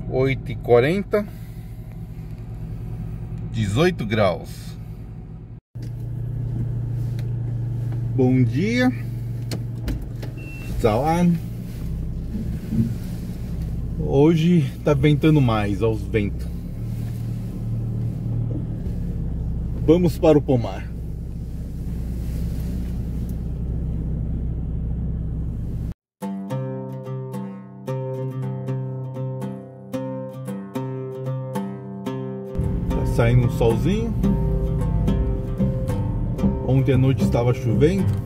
8h40, 18 graus. Bom dia, Zawan. Hoje tá ventando mais, aos ventos. Vamos para o pomar. Tá saindo um solzinho. Ontem à noite estava chovendo.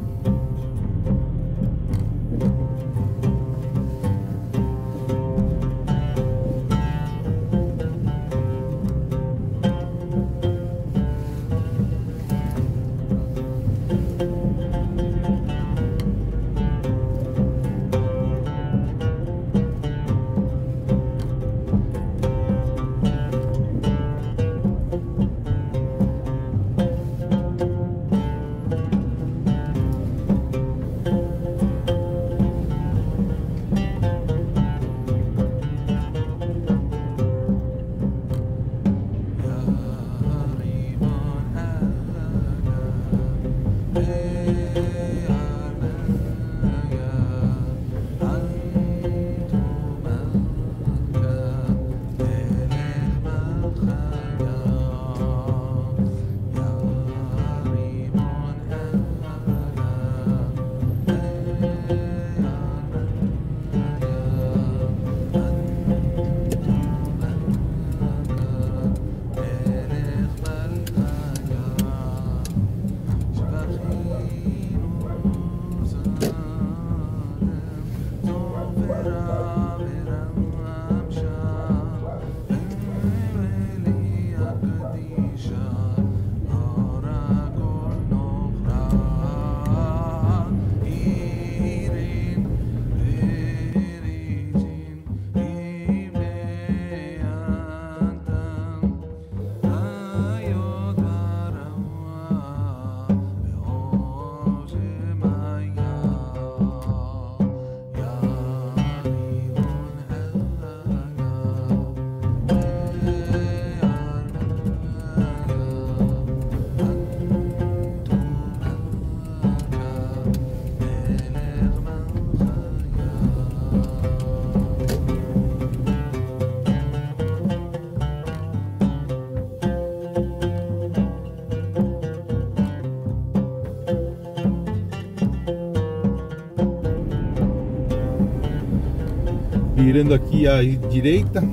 Virando aqui à direita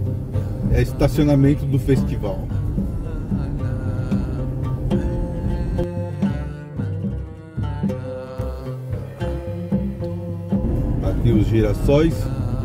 é estacionamento do festival. Aqui os girassóis.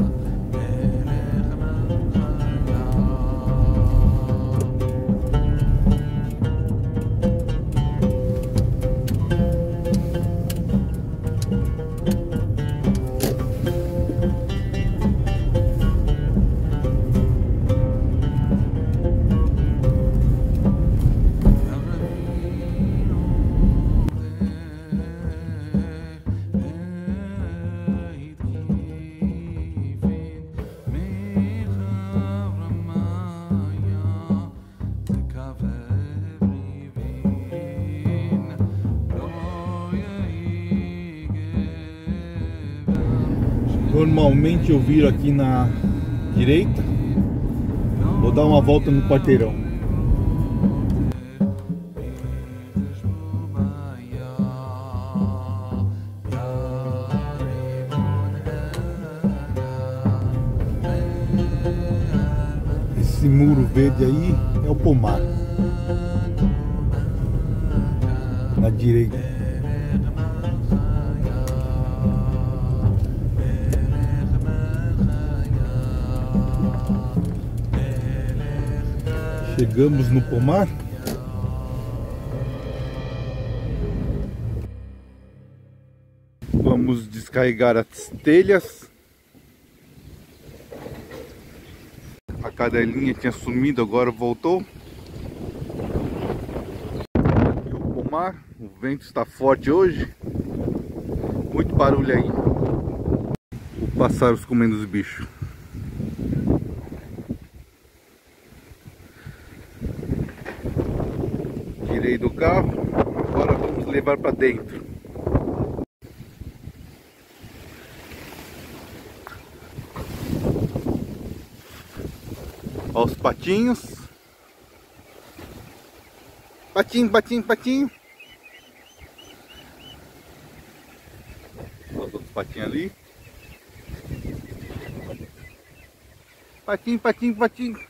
Normalmente eu viro aqui na direita. Vou dar uma volta no quarteirão. Esse muro verde aí é o pomar. Na direita. Chegamos no pomar. Vamos descarregar as telhas. A cadelinha tinha sumido, agora voltou. Aqui o pomar. O vento está forte hoje. Muito barulho aí. Os pássaros comendo os bichos. Tirei do carro, agora vamos levar para dentro. Olha os patinhos. Patinho, patinho, patinho. Olha os outros patinhos ali. Patinho, patinho, patinho.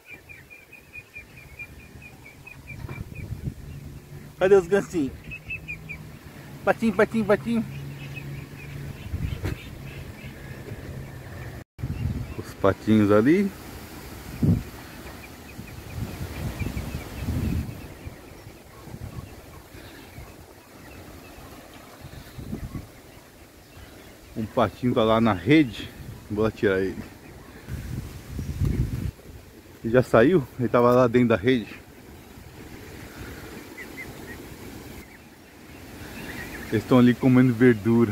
Cadê os gancinhos? Patinho, patinho, patinho. Os patinhos ali. Um patinho tá lá na rede. Vou lá tirar ele. Ele já saiu? Ele tava lá dentro da rede. Eles estão ali comendo verdura.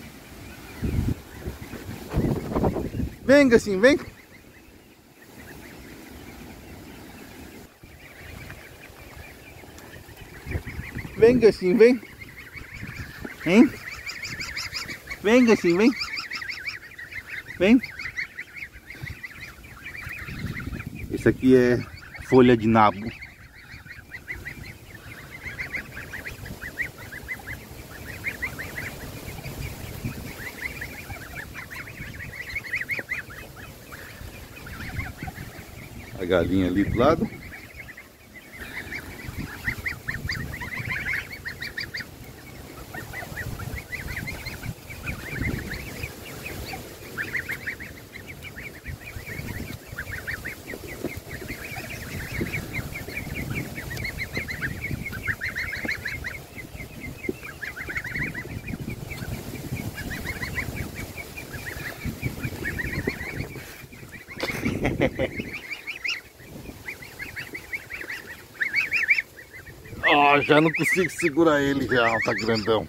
Vem, Gassinho, vem. Vem, Gassinho, vem. Hein? Vem, Gassinho, vem. Vem. Esse aqui é folha de nabo. A galinha ali do lado. Ah, já não consigo segurar ele já, tá grandão.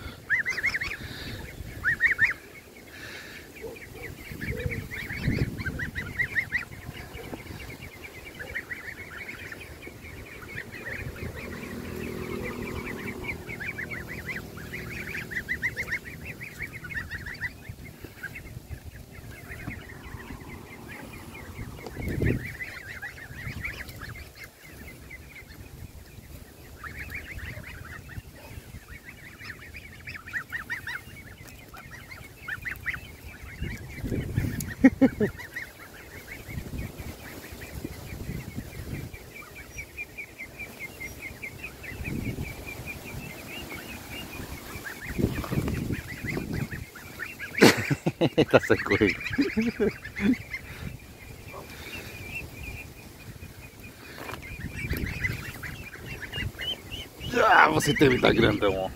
Tá sem correr. Ah, você também tá grandão, ó.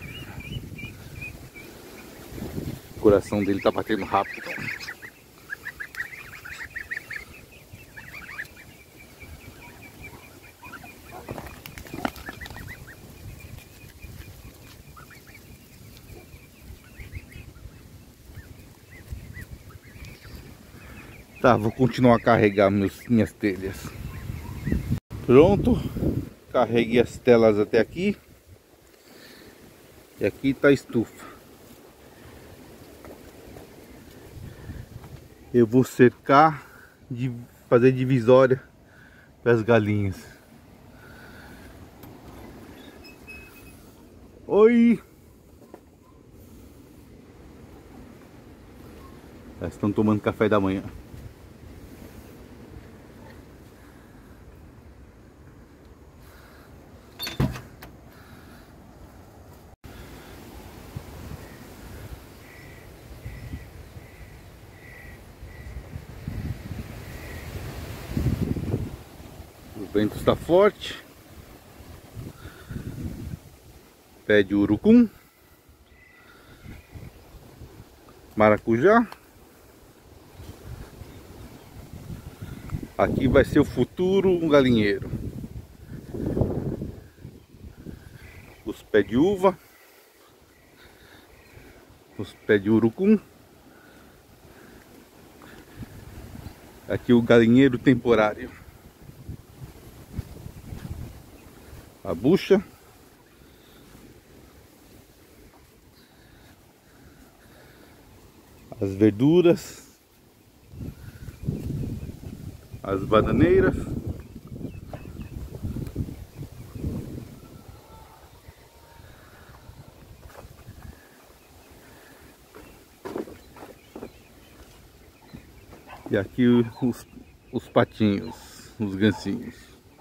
O coração dele tá batendo rápido. Tá, vou continuar a carregar minhas telhas. Pronto. Carreguei as telas até aqui. E aqui tá a estufa. Eu vou cercar, fazer divisória para as galinhas. Oi! Elas estão tomando café da manhã. O vento está forte. Pé de urucum, maracujá. Aqui vai ser o futuro galinheiro. Os pés de uva, os pés de urucum. Aqui o galinheiro temporário. A bucha. as verduras, as bananeiras. E aqui os patinhos, os gansinhos.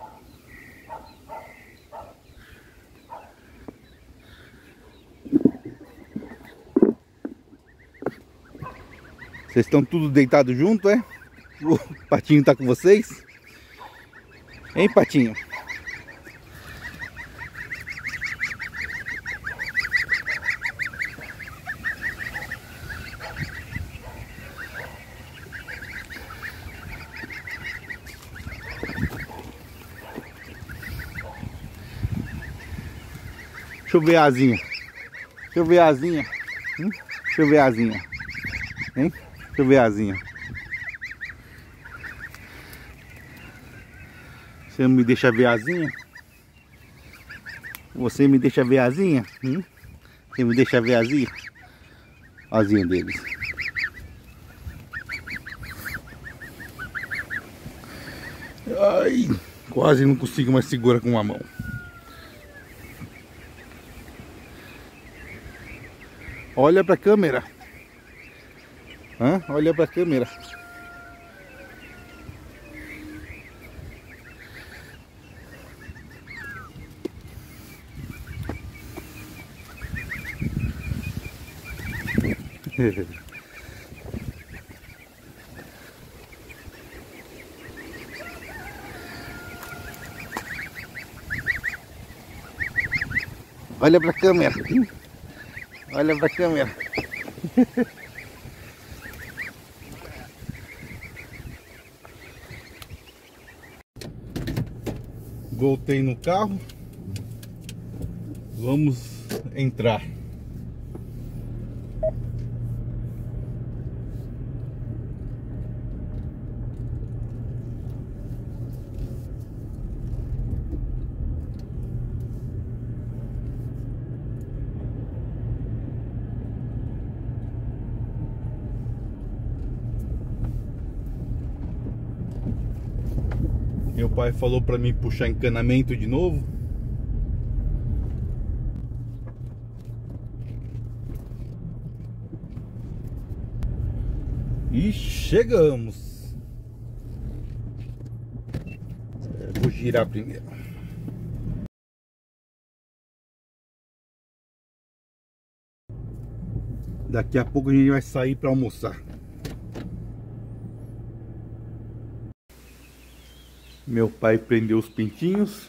Vocês estão tudo deitados junto, é? O patinho tá com vocês? Hein, patinho? Deixa eu ver a asinha. Deixa eu ver a asinha. Deixa eu ver a asinha. Hein? Deixa eu ver a asinha. Você me deixa ver a asinha? Você me deixa ver a asinha? Você me deixa ver a asinha? A asinha deles. Ai, quase não consigo mais segurar com uma mão. Olha pra câmera. Olha pra câmera. Olha pra câmera. Olha pra câmera. Voltei no carro. Vamos entrar. Meu pai falou para mim puxar encanamento de novo. E chegamos. Vou girar primeiro. Daqui a pouco a gente vai sair para almoçar. Meu pai prendeu os pintinhos.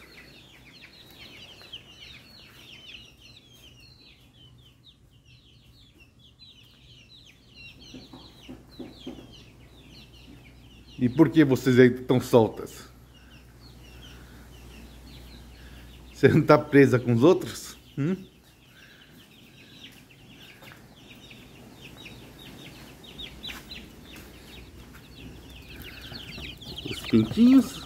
E por que vocês aí estão soltas? Você não tá presa com os outros? Os pintinhos.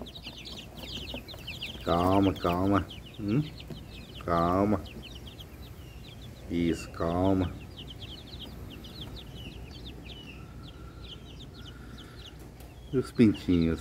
Calma, calma. Calma. Isso, calma. E os pintinhos.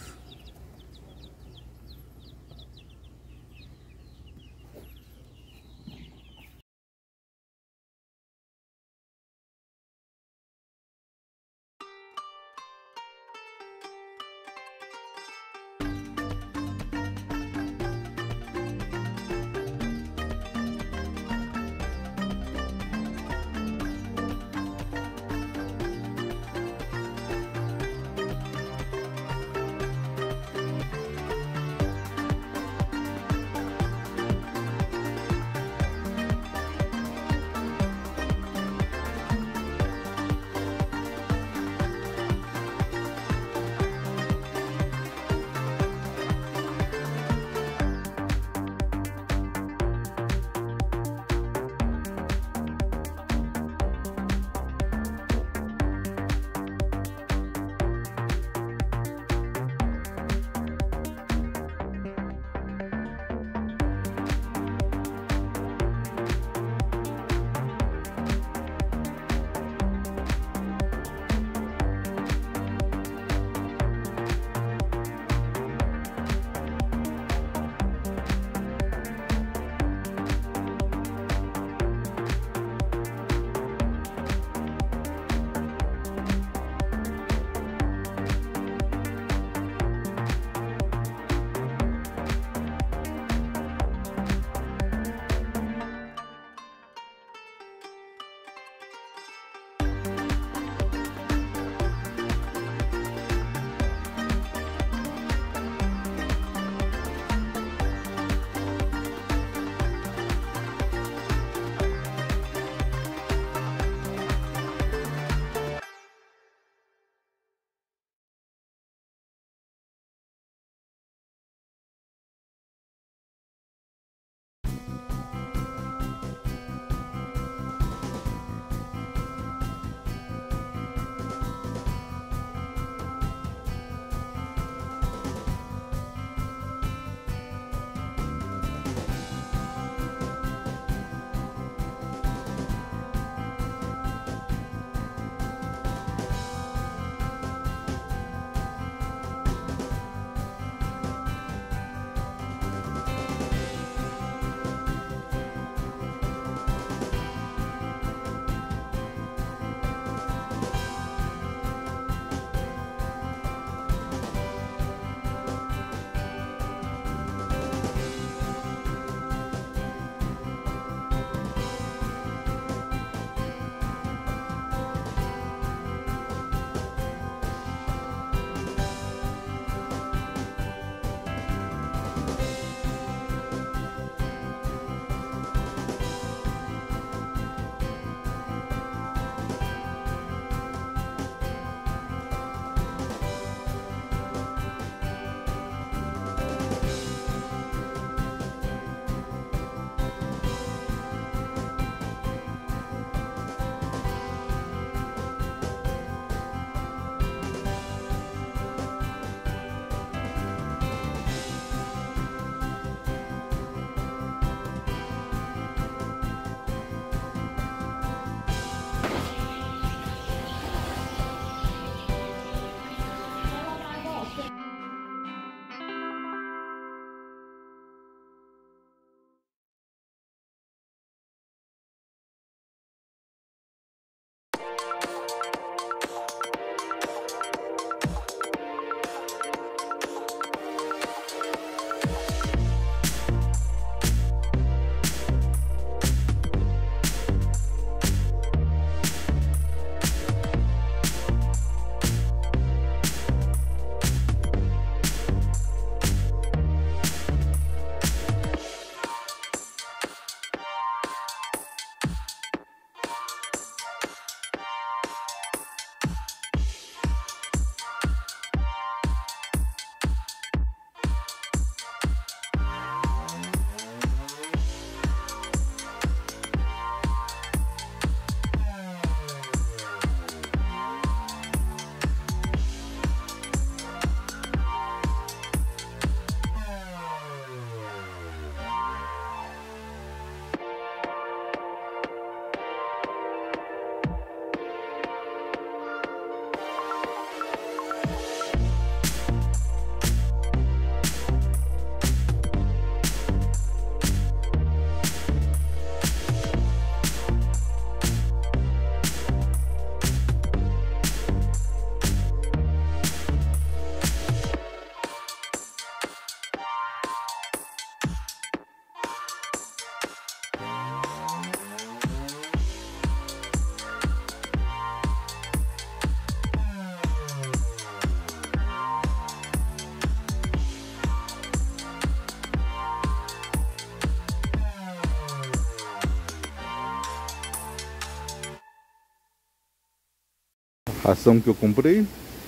Ração que eu comprei.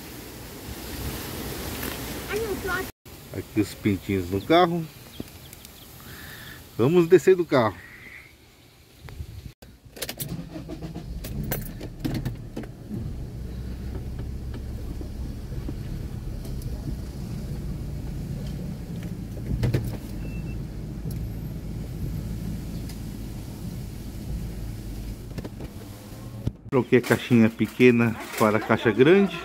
Aqui os pintinhos no carro. Vamos descer do carro. Troquei a caixinha pequena para a caixa grande.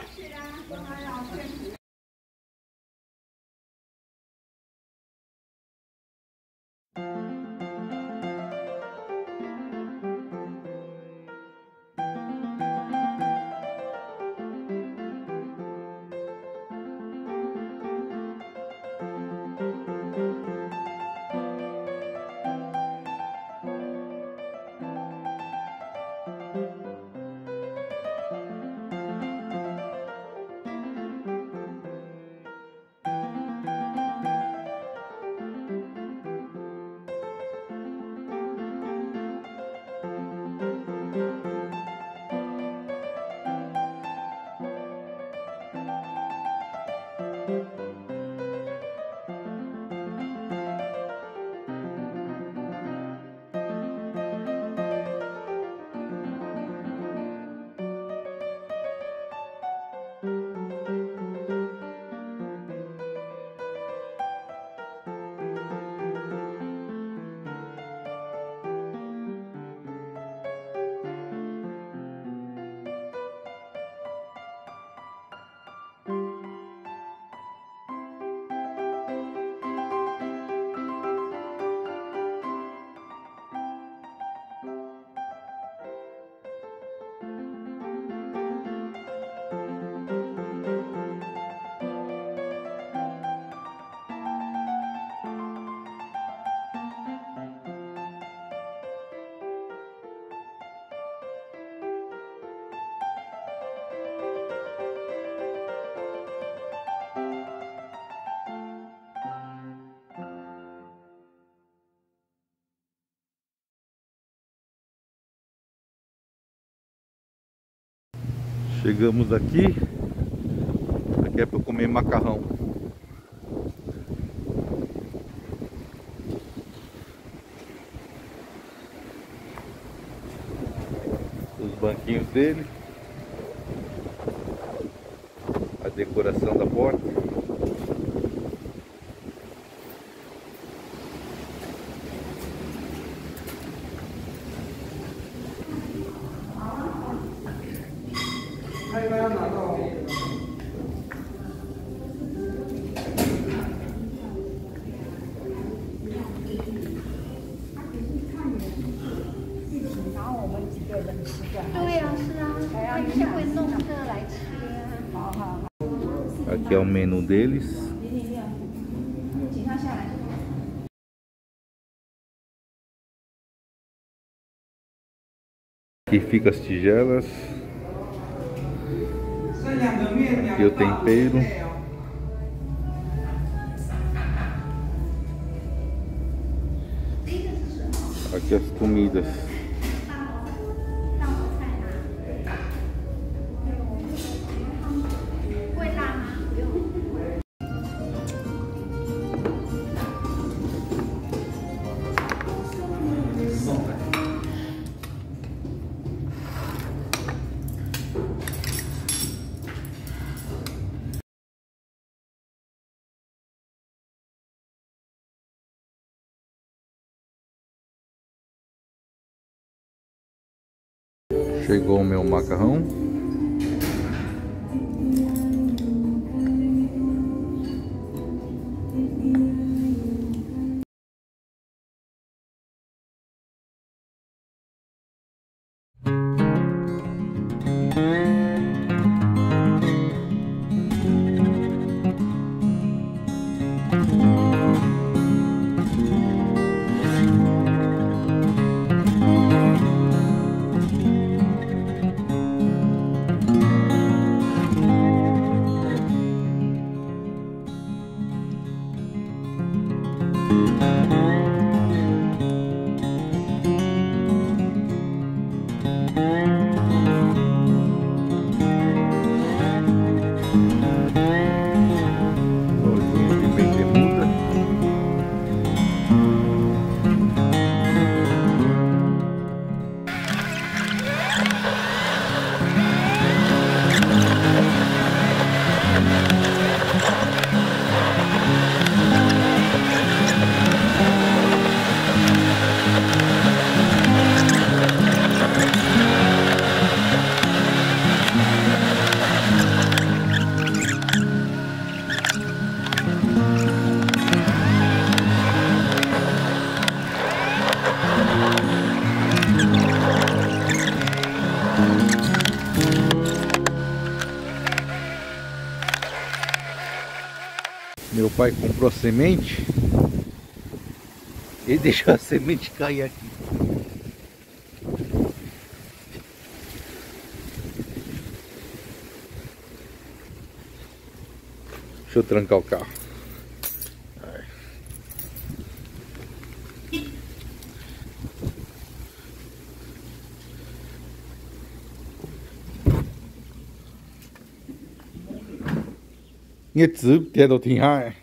Chegamos aqui. Aqui é para comer macarrão. Os banquinhos dele. A decoração da porta. Aqui é o menu deles. Aqui fica as tigelas. Aqui o tempero. Aqui as comidas. Chegou o meu macarrão. Meu pai comprou a semente e deixou a semente cair aqui. Deixa eu trancar o carro. Jetzt der dort hin.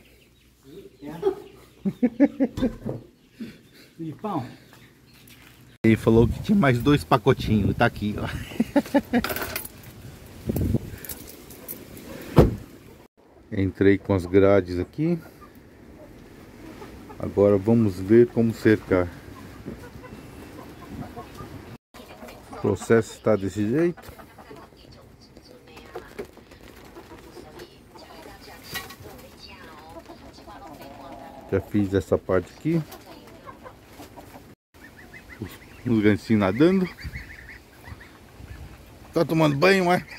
Ele falou que tinha mais 2 pacotinhos, tá aqui, ó. Entrei com as grades aqui. Agora vamos ver como cercar. O processo está desse jeito. Já fiz essa parte aqui. Os gancinhos nadando. Tá tomando banho, é?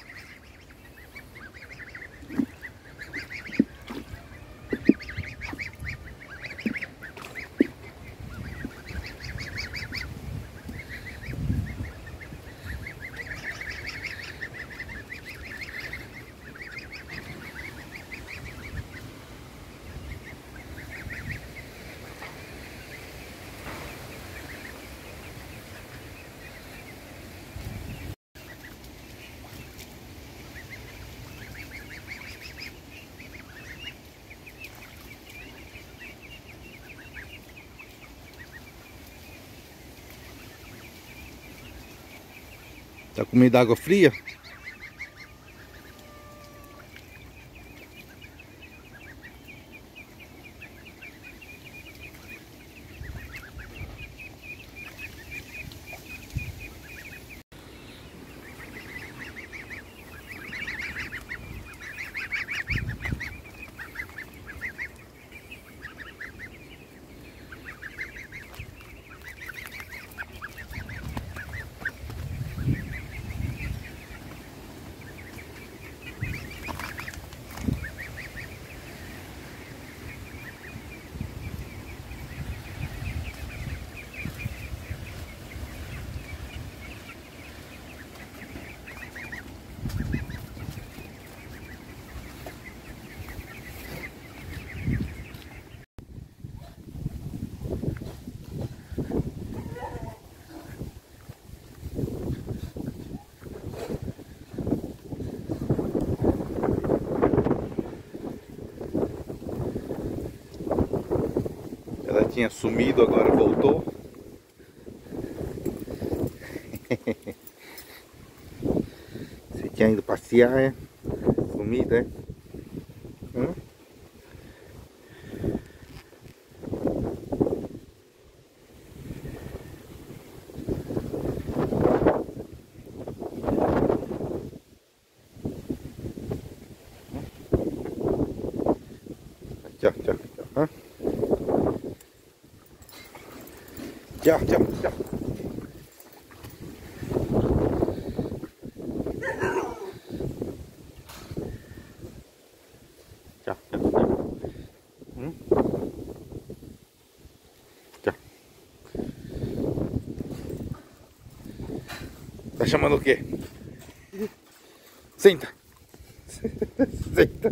Tá com medo d'água fria? Ela tinha sumido, agora voltou. Você tinha ido passear, é? Sumida, é? Tchau, tchau, tchau. Tchau, tchau, tchau. Tchau, tchau, tchau. Tchau. Tá chamando o quê? Senta. Senta.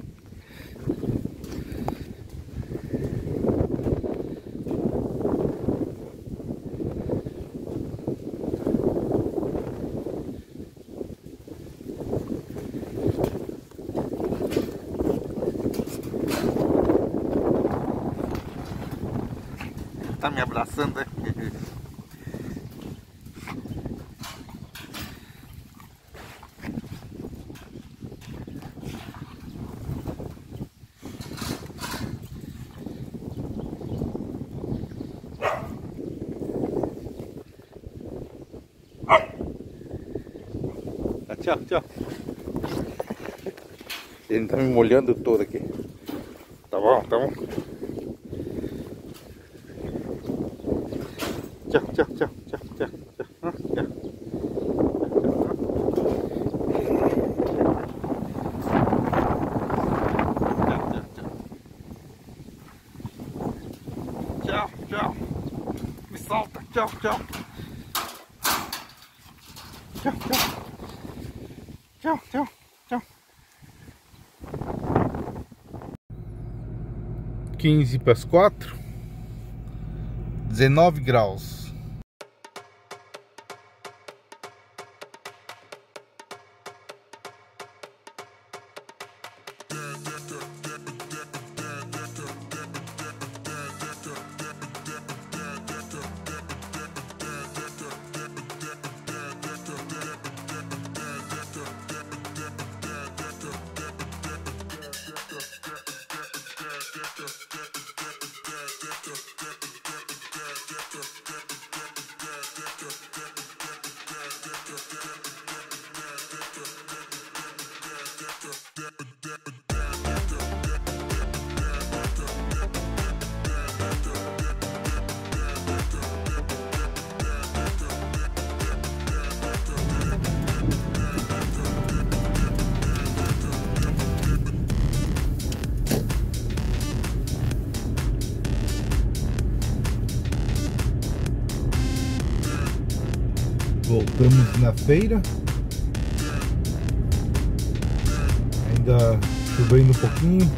Tá me abraçando, né? Tchau, tchau. Ele tá me molhando todo aqui. Tá bom, tá bom. Tchau, tchau, tchau, tchau, tchau, tchau, tchau. tchau, tchau. Tchau, tchau. Tchau, tchau, tchau. 15 para as 4. 19 graus. Voltamos na feira, ainda chovendo um pouquinho.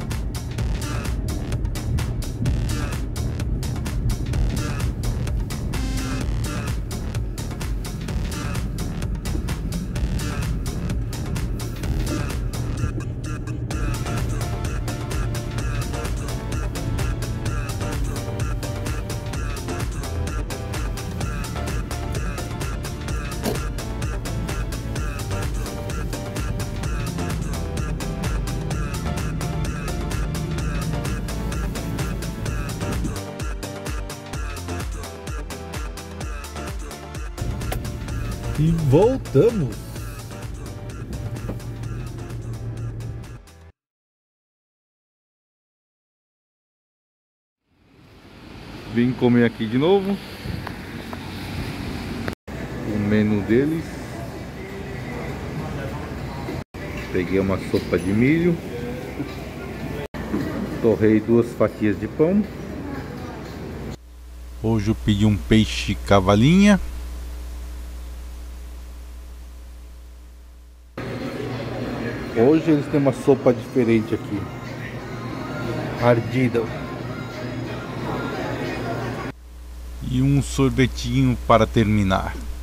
E voltamos. Vim comer aqui de novo. O menu deles. Peguei uma sopa de milho. Torrei 2 fatias de pão. Hoje eu pedi um peixe cavalinha. Hoje eles têm uma sopa diferente aqui, ardida. E um sorvetinho para terminar.